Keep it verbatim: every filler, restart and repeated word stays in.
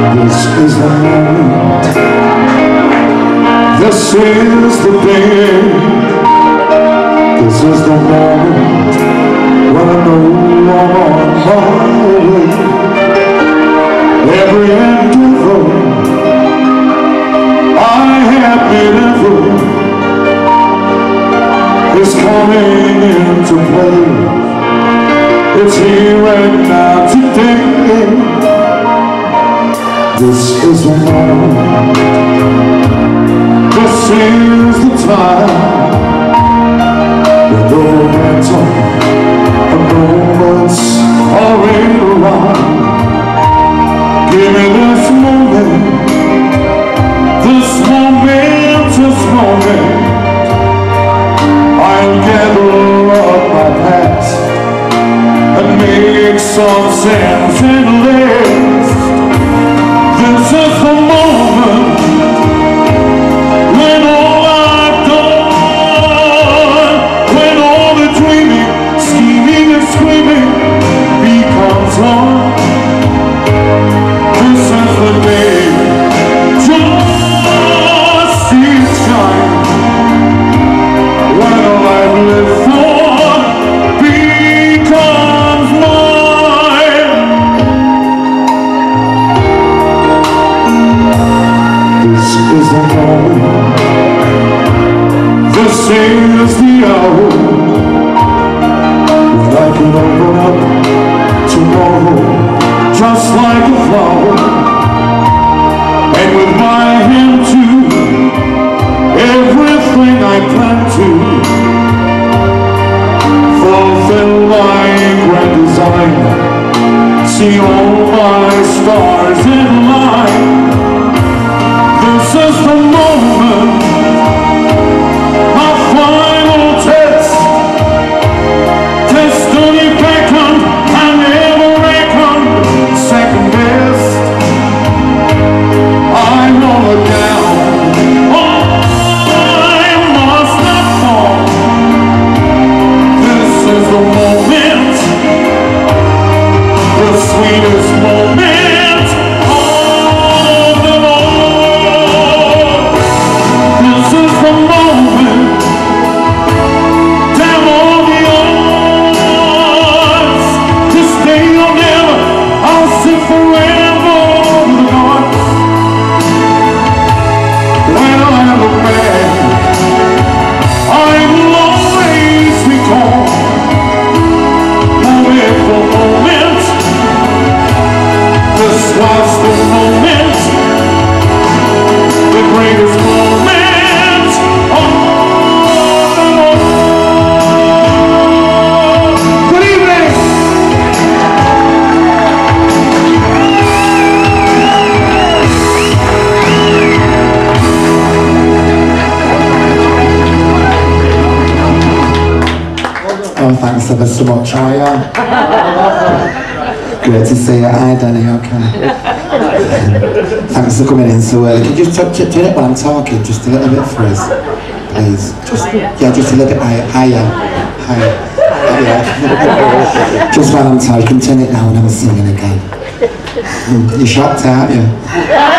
This is the moment, this is the day, this is the moment when I know I'm on my way. Every endeavor I have been ever is coming into play. It's here and now today. This is the moment, this is the time, when the momentum of moments are in a line. Give me this moment, this momentous moment. I'll gather up my past and make some sense and last. This is the moment when all I've done, when all the dreaming, scheming and screaming becomes one. This is the day, just see it shine. When all I've lived for becomes mine. This is the moment, this is the hour, when I can open up tomorrow just like a flower, and with my hand to everything I plan to fulfill my grand design, see all my stars in line. This is the moment, my final test. Destiny beckoned, I never reckoned second best. I won't look down, I must not fall. This is the moment, the sweetest moment of them all. This is the moment, damn all the odds. This day or never, I'll sing forever over the hearts. When I look back, I will always recall moment for moment. This was the moment, the greatest moment of them all. Good evening. Oh, thanks ever so much. I, uh, great to see you. Hi, Danny. Okay. Thanks for coming in so early. Could you just turn it when I'm talking, just a little bit for us, please? Just, yeah, just a little bit higher. Higher. Higher. Yeah. Just while I'm talking, you can turn it now when I'm singing again. You're shocked, aren't you?